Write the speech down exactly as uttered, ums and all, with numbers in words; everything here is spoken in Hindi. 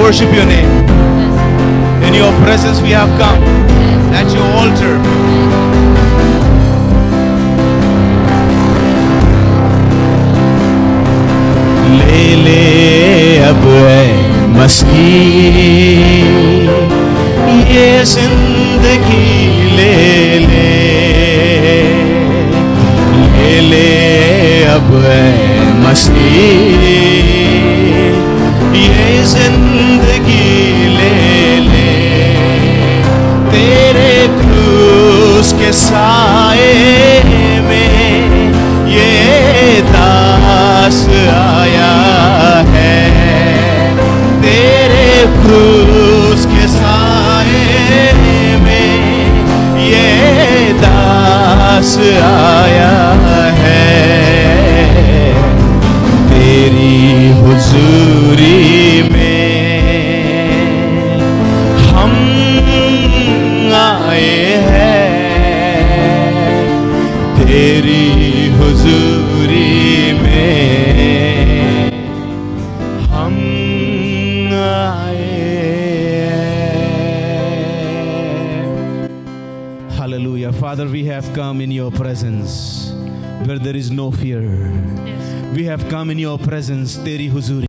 worship your name. In your presence we have come. At your altar. ले ले अब ऐ मसीह ये जिंदगी ले ले, ले ले अब ऐ मसीह ये जिंदगी ले ले। तेरे क्रूस के साए में ये दास आया है। तेरे क्रूस के साए में ये दास आया है। तेरी हुजूरी में हम आए हैं। तेरी हुजूरी में हम आए हैं। Hallelujah. Father, we have come in your presence where there is no fear. We have come in your presence, तेरी हुजूरी